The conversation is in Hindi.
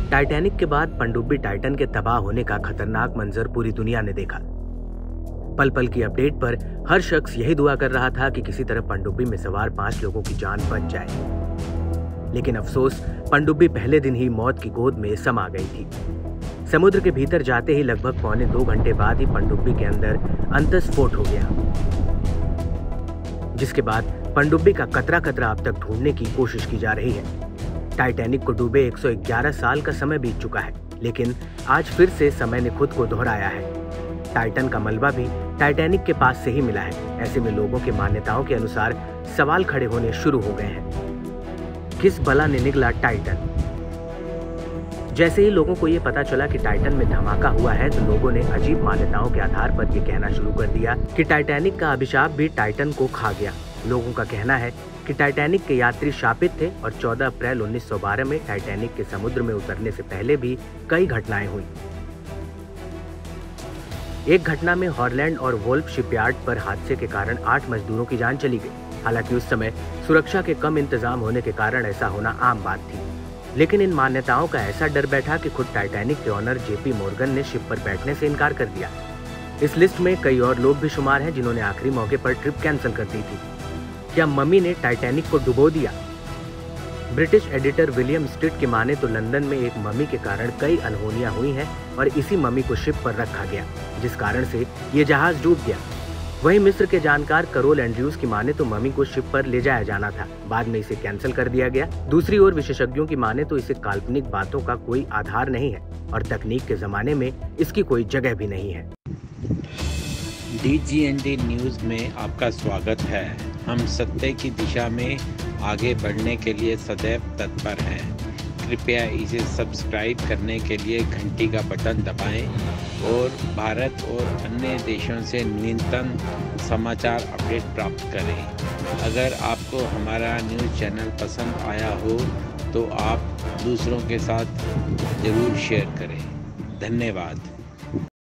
टाइटैनिक के बाद पनडुब्बी टाइटन के तबाह होने का खतरनाक मंजर पूरी दुनिया ने देखा। पल पल की अपडेट पर हर शख्स यही दुआ कर रहा था कि किसी तरह पनडुब्बी में सवार 5 लोगों की जान बच जाए। लेकिन अफसोस, पनडुब्बी पहले दिन ही मौत की गोद में समा गई थी। समुद्र के भीतर जाते ही लगभग पौने 2 घंटे बाद ही पनडुब्बी के अंदर अंतस्फोट हो गया, जिसके बाद पनडुब्बी का कतरा कतरा अब तक ढूंढने की कोशिश की जा रही है। टाइटैनिक को डूबे 111 साल का समय बीत चुका है, लेकिन आज फिर से समय ने खुद को दोहराया है। टाइटन का मलबा भी टाइटैनिक के पास से ही मिला है। ऐसे में लोगों की मान्यताओं के अनुसार सवाल खड़े होने शुरू हो गए हैं। किस बला ने निगला टाइटन? जैसे ही लोगों को ये पता चला कि टाइटन में धमाका हुआ है, तो लोगों ने अजीब मान्यताओं के आधार पर ये कहना शुरू कर दिया कि टाइटैनिक का अभिशाप भी टाइटन को खा गया। लोगों का कहना है कि टाइटैनिक के यात्री शापित थे और 14 अप्रैल 1912 में टाइटैनिक के समुद्र में उतरने से पहले भी कई घटनाएं हुई। एक घटना में हॉलैंड और वोल्फ शिपयार्ड पर हादसे के कारण 8 मजदूरों की जान चली गई। हालांकि उस समय सुरक्षा के कम इंतजाम होने के कारण ऐसा होना आम बात थी। लेकिन इन मान्यताओं का ऐसा डर बैठा कि खुद टाइटैनिक के ऑनर जेपी मॉर्गन ने शिप पर बैठने से इनकार कर दिया। इस लिस्ट में कई और लोग भी शुमार हैं जिन्होंने आखिरी मौके पर ट्रिप कैंसिल कर दी थी। क्या मम्मी ने टाइटैनिक को डुबो दिया? ब्रिटिश एडिटर विलियम स्ट्रिट की माने तो लंदन में एक मम्मी के कारण कई अनहोनियां हुई हैं और इसी मम्मी को शिप पर रखा गया, जिस कारण से ये जहाज डूब गया। वहीं मिस्र के जानकार करोल एंड्रयूज की माने तो मम्मी को शिप पर ले जाया जाना था, बाद में इसे कैंसिल कर दिया गया। दूसरी ओर विशेषज्ञों की माने तो इसे काल्पनिक बातों का कोई आधार नहीं है और तकनीक के जमाने में इसकी कोई जगह भी नहीं है। DGND न्यूज़ में आपका स्वागत है। हम सत्य की दिशा में आगे बढ़ने के लिए सदैव तत्पर हैं। कृपया इसे सब्सक्राइब करने के लिए घंटी का बटन दबाएं और भारत और अन्य देशों से नवीनतम समाचार अपडेट प्राप्त करें। अगर आपको हमारा न्यूज़ चैनल पसंद आया हो तो आप दूसरों के साथ ज़रूर शेयर करें। धन्यवाद।